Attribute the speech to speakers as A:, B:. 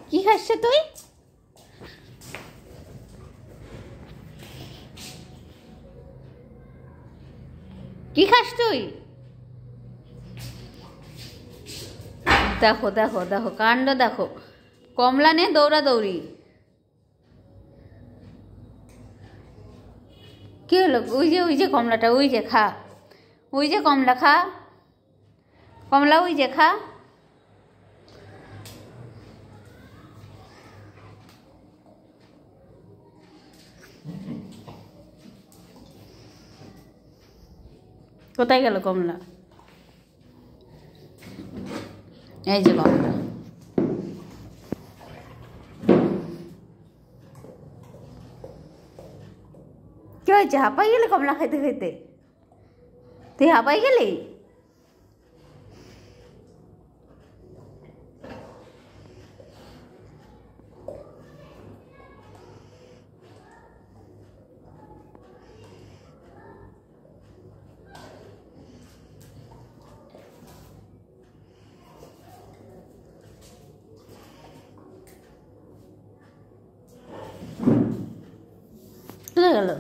A: কি খাচ্ছে তুই? কি খাস তুই? দেখো দেখো দেখো কাণ্ড দেখো, কমলা নে দৌড়াদৌড়ি। কি হলো? ওই যে কমলাটা, ওই যে খা, ওই যে কমলা খা, কমলা ওই যে খা। কোথায় গেল কমলা? এই যে কমলা। কি হয়েছে? হাঁপাই গেলে কমলা খাইতে খাইতে? তুই হাঁপাই গেলি? চলে গেল।